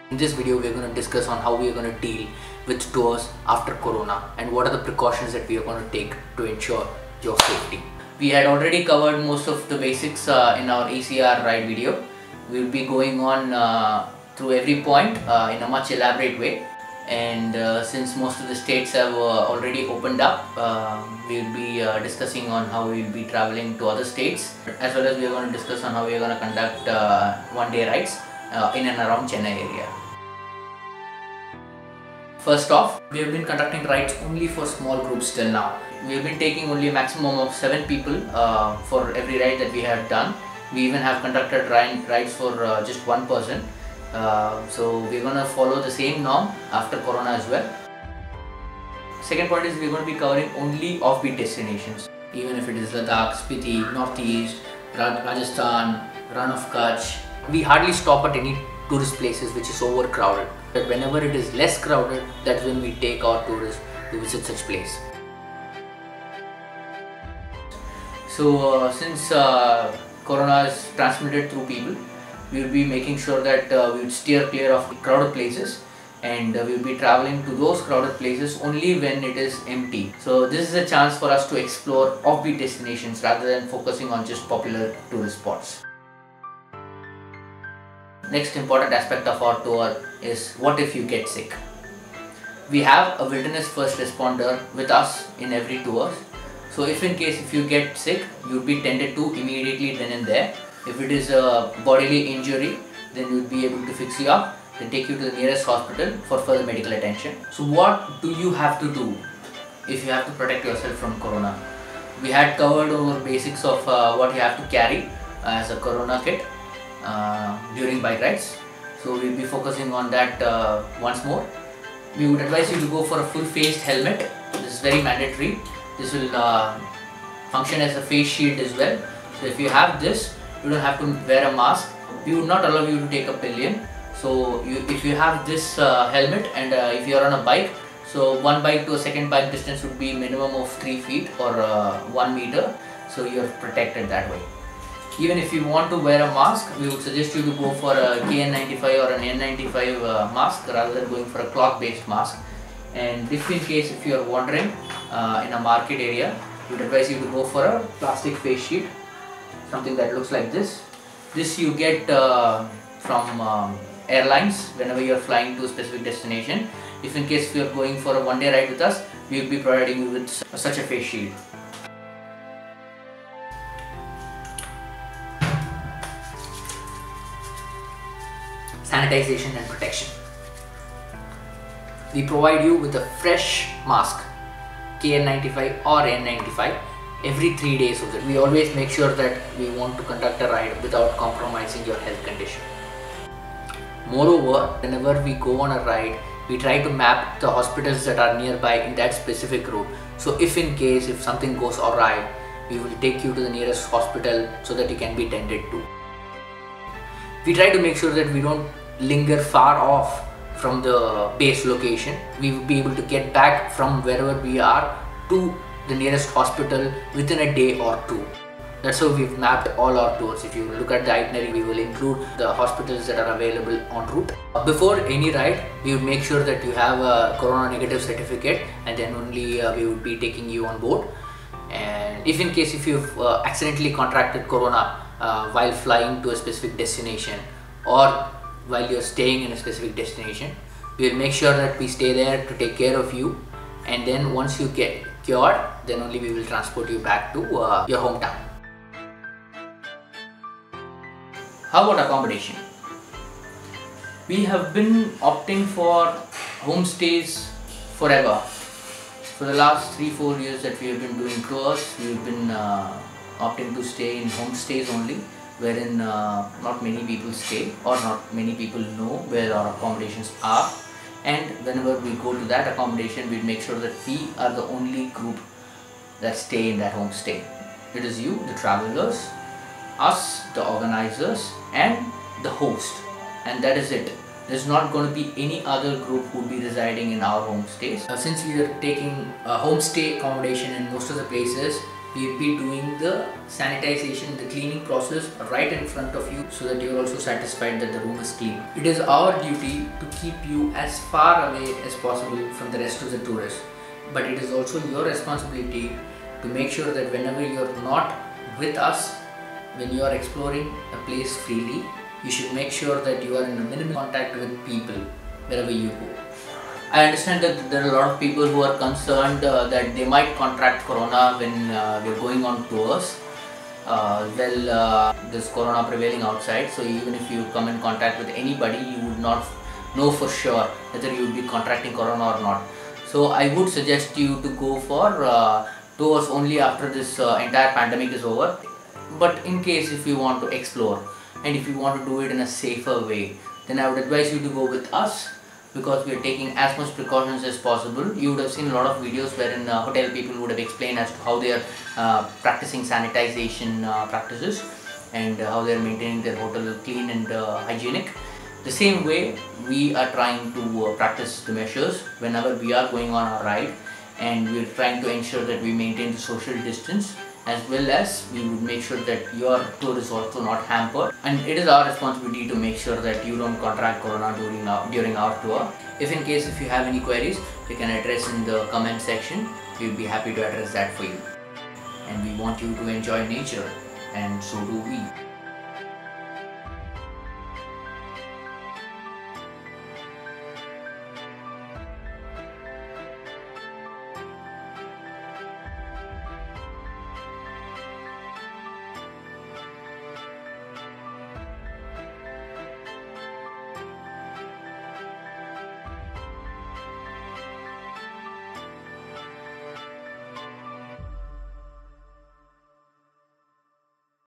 In this video, we are going to discuss on how we are going to deal with tours after Corona and what are the precautions that we are going to take to ensure your safety. We had already covered most of the basics in our ECR ride video. We will be going on through every point in a much elaborate way. And since most of the states have already opened up, we will be discussing on how we will be traveling to other states, as well as we are going to discuss on how we are going to conduct one-day rides in and around Chennai area. First off, we have been conducting rides only for small groups till now. We have been taking only a maximum of 7 people for every ride that we have done. We even have conducted rides for just one person. So we're going to follow the same norm after Corona as well. Second point is we're going to be covering only offbeat destinations. Even if it is Ladakh, Spiti, Northeast, Rajasthan, Run of Kutch. We hardly stop at any tourist places which is overcrowded. But whenever it is less crowded, that's when we take our tourists to visit such place. So since Corona is transmitted through people, we will be making sure that we would steer clear of crowded places, and we will be traveling to those crowded places only when it is empty. So this is a chance for us to explore offbeat destinations rather than focusing on just popular tourist spots. Next important aspect of our tour is what if you get sick. We have a wilderness first responder with us in every tour. So if in case if you get sick, you will be tended to immediately then and there. If it is a bodily injury, then we will be able to fix you up, then take you to the nearest hospital for further medical attention. So what do you have to do if you have to protect yourself from Corona? We had covered over basics of what you have to carry as a Corona kit during bike rides. So we will be focusing on that once more. We would advise you to go for a full-faced helmet. This is very mandatory. This will function as a face shield as well. So if you have this, you don't have to wear a mask. We would not allow you to take a pillion. So if you have this helmet, and if you are on a bike, so one bike to a second bike distance would be minimum of 3 feet or 1 meter. So you are protected that way. Even if you want to wear a mask, we would suggest you to go for a KN95 or an N95 mask rather than going for a cloth based mask. And if in case if you are wandering in a market area, we would advise you to go for a plastic face sheet, something that looks like this. This you get from airlines whenever you are flying to a specific destination. If in case you are going for a one-day ride with us, we will be providing you with such a face shield. Sanitization and protection. We provide you with a fresh mask, KN95 or N95, every 3 days of it. We always make sure that we want to conduct a ride without compromising your health condition. Moreover, whenever we go on a ride, we try to map the hospitals that are nearby in that specific route. So if in case if something goes awry, we will take you to the nearest hospital so that you can be tended to. We try to make sure that we don't linger far off from the base location. We will be able to get back from wherever we are to the nearest hospital within a day or two. That's how we've mapped all our tours. If you look at the itinerary, we will include the hospitals that are available en route. Before any ride, we would make sure that you have a Corona negative certificate, and then only we would be taking you on board. And if in case if you've accidentally contracted Corona while flying to a specific destination or while you're staying in a specific destination, we will make sure that we stay there to take care of you, and then once you get cured, then only we will transport you back to your hometown. How about accommodation? We have been opting for homestays forever. For the last 3-4 years that we have been doing tours, we have been opting to stay in homestays only, wherein not many people stay or not many people know where our accommodations are. And whenever we go to that accommodation, we make sure that we are the only group that stay in that homestay. It is you, the travelers, us, the organizers, and the host, and that is it. There's not going to be any other group who will be residing in our homestays. Since we are taking homestay accommodation in most of the places, We'll be doing the sanitization, the cleaning process right in front of you so that you're also satisfied that the room is clean. It is our duty to keep you as far away as possible from the rest of the tourists. But it is also your responsibility to make sure that whenever you're not with us, when you are exploring a place freely, you should make sure that you are in a minimal contact with people wherever you go. I understand that there are a lot of people who are concerned that they might contract corona when we're going on tours. There's corona prevailing outside, so even if you come in contact with anybody, you would not know for sure whether you would be contracting corona or not. So I would suggest you to go for tours only after this entire pandemic is over. But in case if you want to explore and if you want to do it in a safer way, then I would advise you to go with us, because we are taking as much precautions as possible. You would have seen a lot of videos wherein hotel people would have explained as to how they are practicing sanitization practices and how they are maintaining their hotel clean and hygienic. The same way we are trying to practice the measures whenever we are going on our ride, and we are trying to ensure that we maintain the social distance, as well as we would make sure that your tour is also not hampered, and it is our responsibility to make sure that you don't contract corona during our tour. If in case if you have any queries, you can address in the comment section. We will be happy to address that for you. And we want you to enjoy nature, and so do we.